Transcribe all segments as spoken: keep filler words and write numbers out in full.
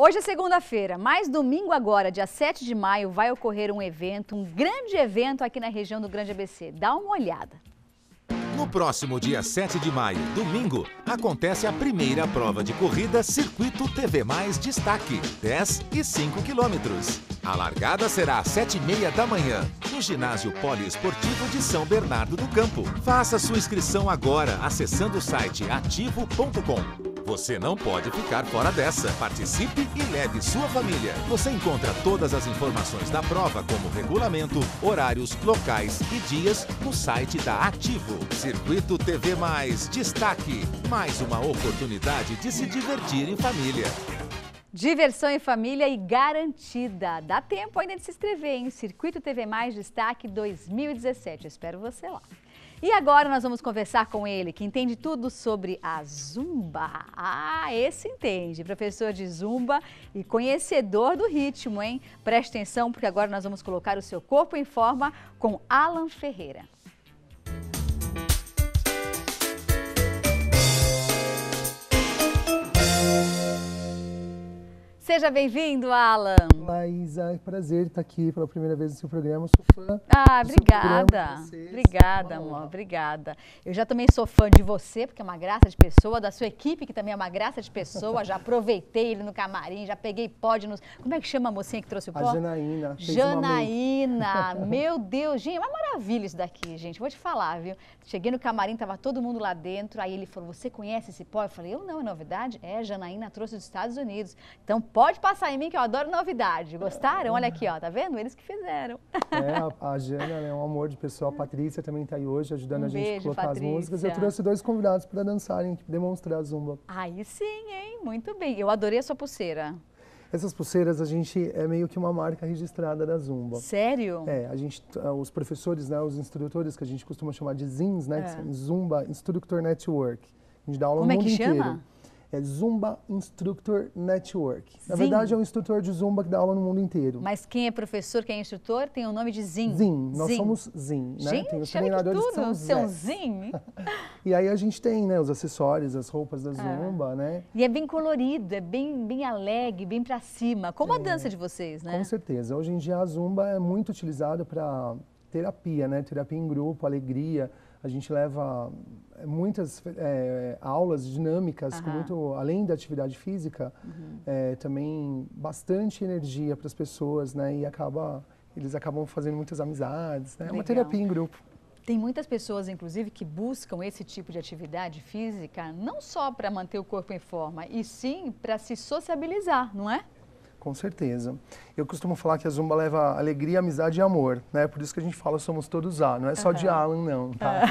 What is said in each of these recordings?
Hoje é segunda-feira, mas domingo agora, dia sete de maio, vai ocorrer um evento, um grande evento aqui na região do Grande A B C. Dá uma olhada. No próximo dia sete de maio, domingo, acontece a primeira prova de corrida Circuito T V Mais Destaque, dez e cinco quilômetros. A largada será às sete e meia da manhã, no ginásio poliesportivo de São Bernardo do Campo. Faça sua inscrição agora, acessando o site ativo ponto com. Você não pode ficar fora dessa. Participe e leve sua família. Você encontra todas as informações da prova, como regulamento, horários, locais e dias, no site da Ativo. Circuito T V Mais Destaque. Mais uma oportunidade de se divertir em família. Diversão em família e garantida. Dá tempo ainda de se inscrever, hein? Circuito T V Mais Destaque dois mil e dezessete. Eu espero você lá. E agora nós vamos conversar com ele, que entende tudo sobre a Zumba. Ah, esse entende, professor de Zumba e conhecedor do ritmo, hein? Preste atenção, porque agora nós vamos colocar o seu corpo em forma com Alan Ferreira. Seja bem-vindo, Alan. Olá, Isa. É prazer estar aqui pela primeira vez no seu programa. Eu sou fã. Ah, obrigada. Obrigada, amor. Obrigada. Eu já também sou fã de você, porque é uma graça de pessoa, da sua equipe, que também é uma graça de pessoa. Já aproveitei ele no camarim, já peguei pódio nos... Como é que chama a mocinha que trouxe o pó? A Janaína. Janaína. Meu Deus, gente, é uma maravilha isso daqui, gente. Vou te falar, viu? Cheguei no camarim, tava todo mundo lá dentro. Aí ele falou, você conhece esse pó? Eu falei, eu não, é novidade? É, a Janaína trouxe dos Estados Unidos. Então, pode passar em mim que eu adoro novidade. Gostaram? Olha aqui, ó, tá vendo? Eles que fizeram. É, a, a Jana é um amor de pessoa. A Patrícia também tá aí hoje ajudando um a gente beijo, a colocar Patrícia. as músicas. Eu trouxe dois convidados para dançarem, demonstrar a Zumba. Aí sim, hein? Muito bem. Eu adorei a sua pulseira. Essas pulseiras, a gente é meio que uma marca registrada da Zumba. Sério? É, a gente, os professores, né, os instrutores, que a gente costuma chamar de Zins, né, É. que são Zumba Instructor Network. A gente dá aula Como no é mundo que inteiro. chama? É Zumba Instructor Network. Na Zin. verdade, é um instrutor de Zumba que dá aula no mundo inteiro. Mas quem é professor, quem é instrutor, tem o nome de Zin. Zin, nós Zin. somos Zin, né? Gente, Tem os olha que treinadores que tudo, são seu Zés. Zin. E aí a gente tem, né, os acessórios, as roupas da Zumba, né? E é bem colorido, é bem, bem alegre, bem pra cima, como a dança de vocês, né? Com certeza. Hoje em dia a Zumba é muito utilizada para terapia, né? Terapia em grupo, alegria. A gente leva muitas é, aulas dinâmicas, Aham. com muito, além da atividade física, Uhum. é, também bastante energia para as pessoas, né? E acaba, eles acabam fazendo muitas amizades, né? É uma Legal. terapia em grupo. Tem muitas pessoas, inclusive, que buscam esse tipo de atividade física não só para manter o corpo em forma, e sim para se sociabilizar, não é? Com certeza. Eu costumo falar que a Zumba leva alegria, amizade e amor, né? Por isso que a gente fala somos todos A, não é só de Alan, não, tá?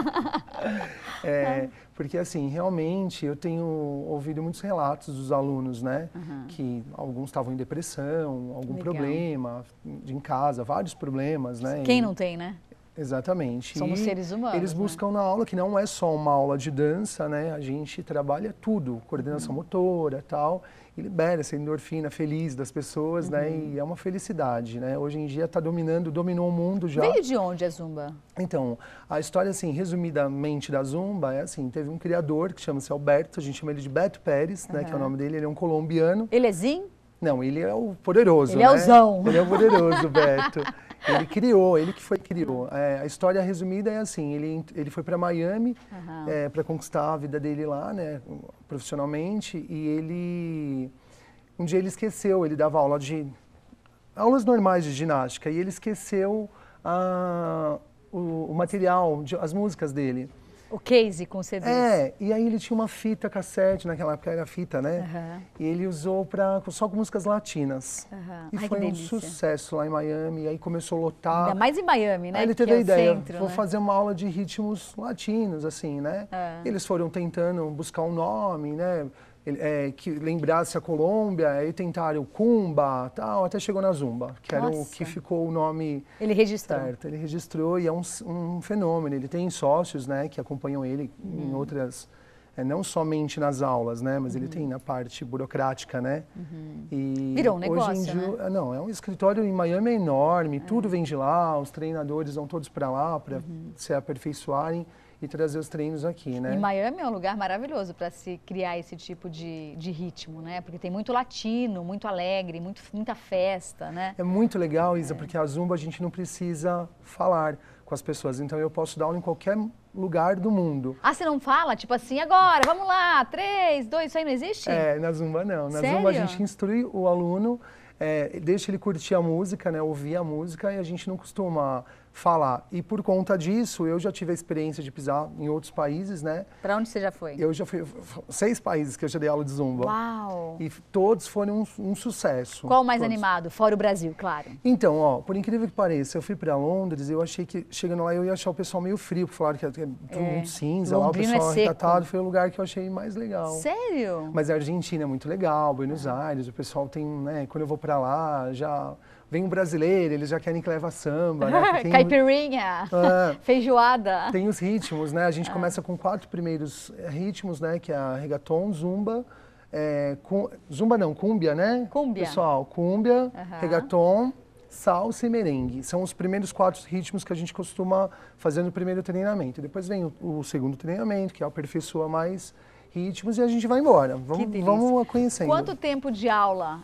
É, porque, assim, realmente eu tenho ouvido muitos relatos dos alunos, né? Uhum. Que alguns estavam em depressão, algum Legal. problema de em casa, vários problemas, né? Quem E- não tem, né? Exatamente. Somos E seres humanos, Eles né? buscam na aula, que não é só uma aula de dança, né? A gente trabalha tudo, coordenação Uhum. motora, tal, e libera essa endorfina feliz das pessoas, né? Uhum. E é uma felicidade, né? Hoje em dia está dominando, dominou o mundo já. Veio de onde a Zumba? Então, a história, assim, resumidamente da Zumba é assim, teve um criador que chama-se Alberto, a gente chama ele de Beto Pérez, né? Que é o Uhum. nome dele, ele é um colombiano. Ele é Zin? Não, ele é o poderoso, Ele né? é o zão. Ele é o poderoso, Beto. Ele criou, ele que foi criou. É, a história resumida é assim, ele, ele foi para Miami Aham. é, para conquistar a vida dele lá, né, profissionalmente, e ele, um dia ele esqueceu, ele dava aula de, aulas normais de ginástica, e ele esqueceu a, o, o material, de, as músicas dele. O case com C Ds. É, e aí ele tinha uma fita cassete, naquela época era fita, né? Aham. E ele usou pra, só com músicas latinas. Aham. E Ai, foi que um delícia. sucesso lá em Miami, e aí começou a lotar. Ainda mais em Miami, né? Aí ele que teve é a o ideia, centro, vou né? fazer uma aula de ritmos latinos, assim, né? É. Eles foram tentando buscar um nome, né? Ele- é, que lembrasse a Colômbia, aí tentaram o Kumba, tal, até chegou na Zumba, que era o Nossa. que ficou o nome Ele registrou. certo. Ele registrou e é um, um fenômeno. Ele tem sócios, né, que acompanham ele Uhum. em outras, é, não somente nas aulas, né, mas ele tem na parte burocrática, né. E Virou um hoje negócio, em dia, né? não, é um escritório em Miami é enorme, tudo vem de lá, os treinadores vão todos para lá para Uhum. se aperfeiçoarem. e trazer os treinos aqui, né? E Miami é um lugar maravilhoso para se criar esse tipo de, de ritmo, né? Porque tem muito latino, muito alegre, muito, muita festa, né? É muito legal, Isa, é. porque a Zumba a gente não precisa falar com as pessoas, então eu posso dar aula em qualquer lugar do mundo. Ah, você não fala? Tipo assim, agora, vamos lá, três, dois, isso aí não existe? É, na Zumba não. Na Sério? Zumba a gente instrui o aluno, é, deixa ele curtir a música, né, ouvir a música, e a gente não costuma falar. E por conta disso, eu já tive a experiência de pisar em outros países, né? Pra onde você já foi? Eu já fui, seis países que eu já dei aula de Zumba. Uau! E todos foram um, um sucesso. Qual o mais todos. animado? Fora o Brasil, claro. Então, ó, por incrível que pareça, eu fui pra Londres e eu achei que, chegando lá, eu ia achar o pessoal meio frio, porque falaram que é tudo É. muito cinza, lá o Londrina pessoal é seco. arretatado, foi o lugar que eu achei mais legal. Sério? Mas a Argentina é muito legal, Buenos Aires, o pessoal tem, né, quando eu vou pra lá, já vem um brasileiro, eles já querem que leva samba, né? Tem, Caipirinha, é, feijoada. tem os ritmos, né? A gente Ah. começa com quatro primeiros ritmos, né? Que é a reggaeton, zumba, é, cum, zumba não, cúmbia, né? Cúmbia. Pessoal, cúmbia, Aham. reggaeton, salsa e merengue. São os primeiros quatro ritmos que a gente costuma fazer no primeiro treinamento. Depois vem o, o segundo treinamento, que aperfeiçoa mais ritmos, e a gente vai embora. Vamos, delícia. vamos conhecendo. Quanto tempo de aula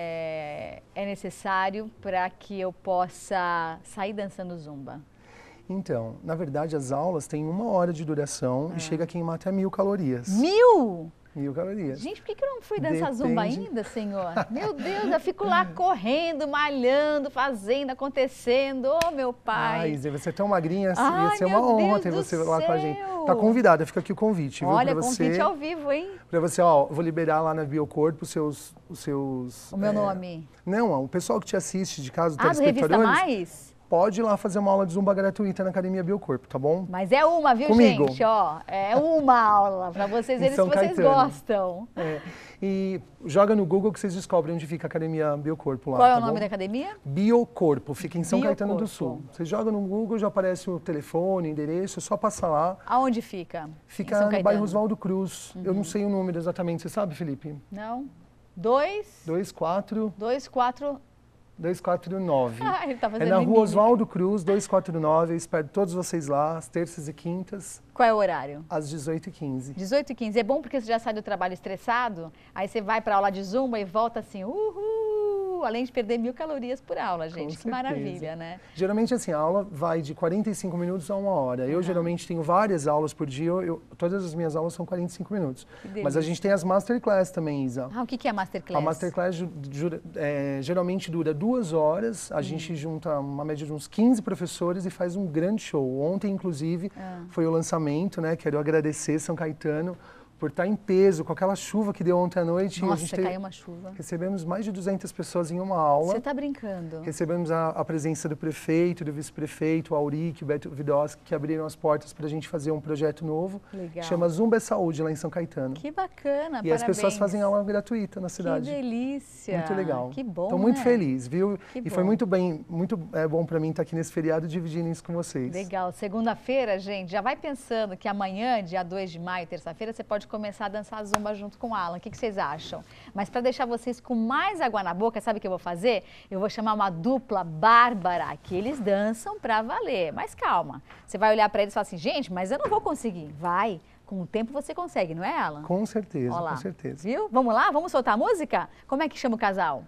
é, é necessário para que eu possa sair dançando zumba? Então, na verdade, as aulas têm uma hora de duração Ah. e chega a queimar até mil calorias. Mil? Mil calorias. Gente, por que que eu não fui dançar zumba Depende. ainda, senhor? Meu Deus, eu fico lá correndo, malhando, fazendo, acontecendo. Ô, meu pai. Ai, Zé, você é tão magrinha, Ai, ia ser meu uma honra Deus ter do você lá com a gente. céu. Tá convidada, fica aqui o convite, viu? Olha, pra você, convite ao vivo, hein? Pra você, ó, vou liberar lá na Biocorpo os seus... Os seus O meu é, nome. Não, ó, o pessoal que te assiste de casa, Ah, do Revista telespectadores, Mais? pode ir lá fazer uma aula de zumba gratuita na Academia Biocorpo, tá bom? Mas é uma, viu, Comigo. gente? Ó, é uma aula pra vocês Em verem se São vocês Caetano. gostam. É, e joga no Google que vocês descobrem onde fica a Academia Biocorpo lá, Qual é tá o nome bom? da academia? Biocorpo, fica em São Caetano do Biocorpo. Sul. Você joga no Google, já aparece o telefone, o endereço, é só passar lá. Aonde fica? Em Fica São no Caetano. bairro Oswaldo Cruz. Eu não sei o número exatamente, você sabe, Felipe? Não? Dois? dois quatro Dois, quatro... dois quatro nove. Ah, ele tá fazendo É na rua mímica. Oswaldo Cruz, dois quatro nove. Eu espero todos vocês lá, às terças e quintas, Qual é o horário? às dezoito e quinze. dezoito e quinze. É bom porque você já sai do trabalho estressado, aí você vai pra aula de zumba e volta assim, uhul, além de perder mil calorias por aula, gente. Que certeza. maravilha, né? Geralmente, assim, a aula vai de quarenta e cinco minutos a uma hora. Eu, geralmente, tenho várias aulas por dia. Eu, eu- todas as minhas aulas são quarenta e cinco minutos. delícia. Mas a gente tem as masterclass também, Isa. Ah, o que que é Masterclass? A Masterclass ju- jura- é, geralmente dura duas horas, a Hum. gente junta uma média de uns quinze professores e faz um grande show. Ontem, inclusive, Ah. foi o lançamento, né? Quero agradecer São Caetano por estar em peso, com aquela chuva que deu ontem à noite. a Nossa, gente caiu teve- uma chuva. Recebemos mais de duzentas pessoas em uma aula. Você tá brincando? Recebemos a, a presença do prefeito, do vice-prefeito, o Auric, o Beto Vidoschi, que abriram as portas para a gente fazer um projeto novo. Legal. Que chama Zumba é Saúde, lá em São Caetano. Que bacana, E parabéns. as pessoas fazem aula gratuita na Que cidade. delícia. Muito legal. Que bom, Estou muito né? feliz, viu? Que e foi bom. muito bem, muito é, bom para mim estar aqui nesse feriado dividindo isso com vocês. Legal. Segunda-feira, gente, já vai pensando que amanhã, dia dois de maio, terça-feira, você pode começar a dançar zumba junto com o Alan. O que que vocês acham? Mas para deixar vocês com mais água na boca, sabe o que eu vou fazer? Eu vou chamar uma dupla bárbara, que eles dançam pra valer. Mas calma, você vai olhar para eles e falar assim, gente, mas eu não vou conseguir. Vai, com o tempo você consegue, não é, Alan? Com certeza, Olha lá. com certeza. Viu? Vamos lá? Vamos soltar a música? Como é que chama o casal?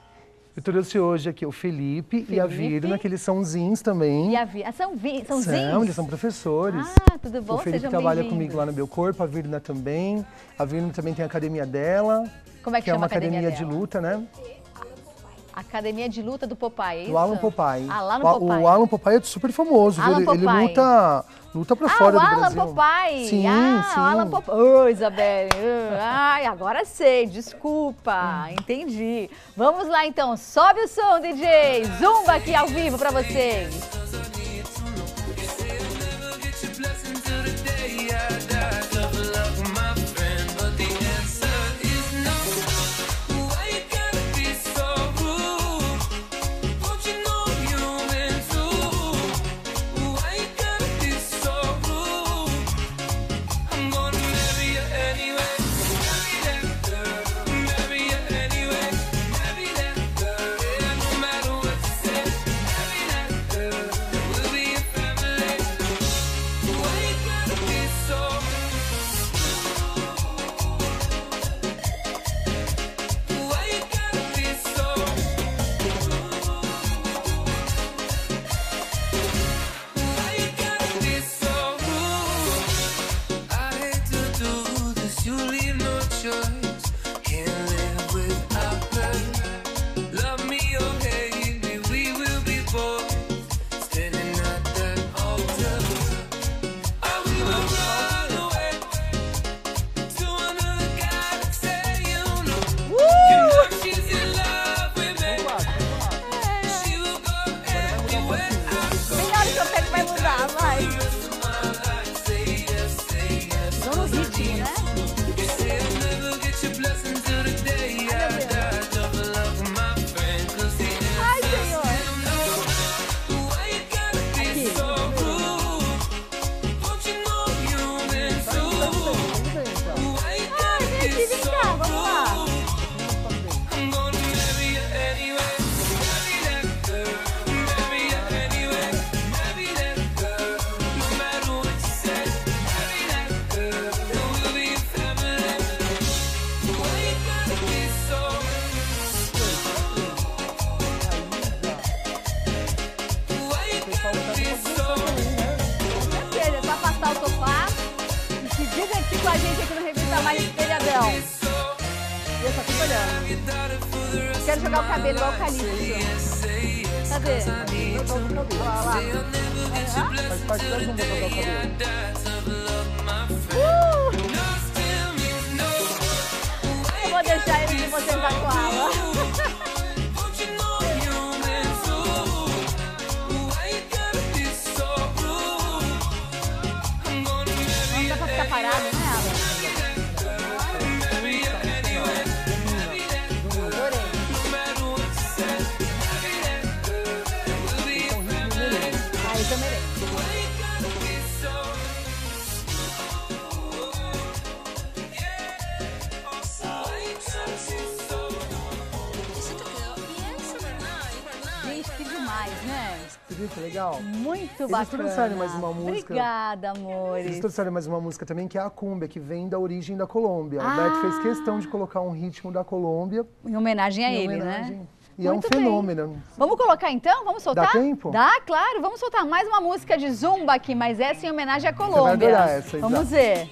Eu trouxe hoje aqui o Felipe, e a Felipe. Virna, que eles são zins também. E a Vi... ah, são, vi... são São, zins? eles são professores. Ah, tudo bom? O Felipe Sejam trabalha bem-vindos. comigo lá no Biocorpo, a Virna também. A Virna também tem a academia dela, Como é que, que é chama uma a academia, academia de dela? luta, né? Academia de Luta do Popeye, é isso? Do Alan Popeye. Ah, lá no o, Popeye. o Alan Popeye é super famoso, viu? Alan Ele, ele Popeye. luta, luta pra Ah, fora o do Alan Brasil. Popeye. Sim, ah, sim. o Alan Popeye. Ô, Isabelle. uh, Ai, agora sei, desculpa. Entendi. Vamos lá, então. Sobe o som, D J. Zumba aqui ao vivo pra vocês. Anyway, com a gente aqui no Revista Mais esse feriadão. E eu só fico olhando. Quero jogar o cabelo igual o Calypso. Cadê? Olha lá, lá. Faz parte da zumba jogar o cabelo. Uh! Eu vou deixar ele de você sentar com ela. Não dá pra ficar parado, né, Alan? Que legal. Muito Eles bacana. Eles trouxeram mais uma música. Obrigada, amores. Eles trouxeram mais uma música também, que é a Cumbia, que vem da origem da Colômbia. Ah. O Beto fez questão de colocar um ritmo da Colômbia. Em homenagem a em ele, homenagem. né? E Muito é um fenômeno. Bem. Vamos colocar então? Vamos soltar? Dá tempo? Dá, claro. Vamos soltar mais uma música de zumba aqui, mas essa em homenagem à Colômbia. Você vai adorar essa, Vamos exato. ver.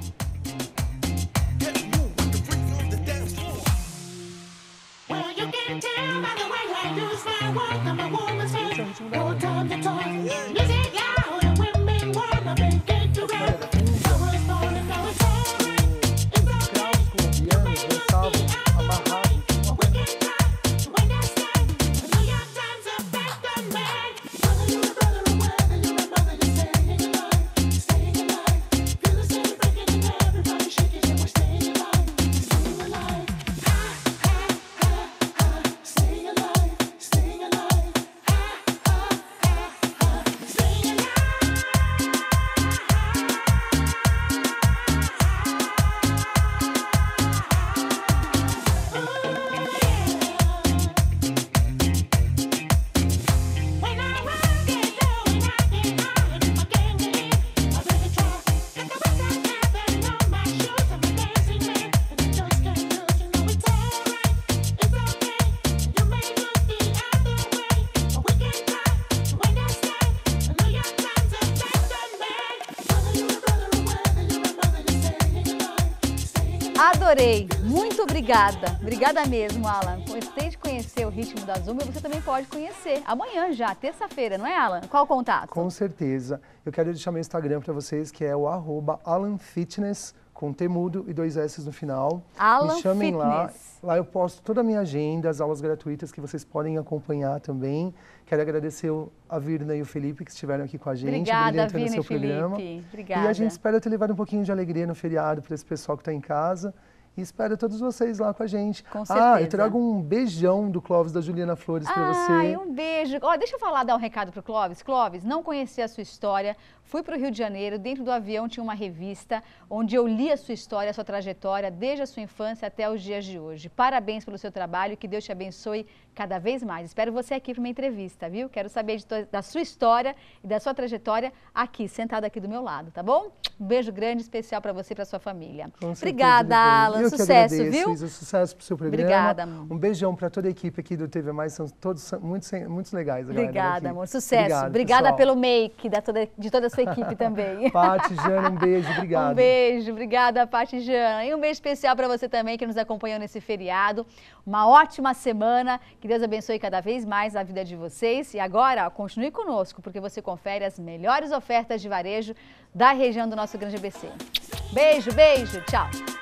Adorei, muito obrigada, obrigada mesmo, Alan. Gostei de conhecer o ritmo da Zumba e você também pode conhecer amanhã já, terça-feira, não é, Alan? Qual o contato? Com certeza. Eu quero deixar meu Instagram para vocês, que é o arroba Alan Fitness, com T mudo e dois S no final. Alan Me chamem Fitness. lá. Lá eu posto toda a minha agenda, as aulas gratuitas que vocês podem acompanhar também. Quero agradecer a Virna e o Felipe que estiveram aqui com a gente. Obrigada, Virna e seu Felipe. Programa. Obrigada. E a gente espera ter levado um pouquinho de alegria no feriado para esse pessoal que está em casa. E espero todos vocês lá com a gente. Com certeza. Ah, eu trago um beijão do Clóvis da Juliana Flores para você. Ai, um beijo. Ó, deixa eu falar, dar um recado pro Clóvis. Clóvis, não conhecia a sua história. Fui para o Rio de Janeiro, dentro do avião tinha uma revista onde eu li a sua história, a sua trajetória, desde a sua infância até os dias de hoje. Parabéns pelo seu trabalho, que Deus te abençoe cada vez mais. Espero você aqui para uma entrevista, viu? Quero saber de da sua história e da sua trajetória aqui, sentado aqui do meu lado, tá bom? Um beijo grande, especial para você e para sua família. Com certeza, Obrigada, Alan. Eu Sucesso, que agradeço, viu? Isa, sucesso pro seu programa. Obrigada, amor. Um beijão para toda a equipe aqui do T V Mais, são todos muito, muito legais. A Obrigada, amor. Sucesso. Obrigado, Obrigada pessoal. pelo make da toda, de toda a sua equipe também. Paty, Jana, um beijo, obrigado. Um beijo, obrigada, Paty e Jana. E um beijo especial para você também que nos acompanhou nesse feriado. Uma ótima semana, que Deus abençoe cada vez mais a vida de vocês. E agora, ó, continue conosco, porque você confere as melhores ofertas de varejo da região do nosso Grande A B C. Beijo, beijo, tchau.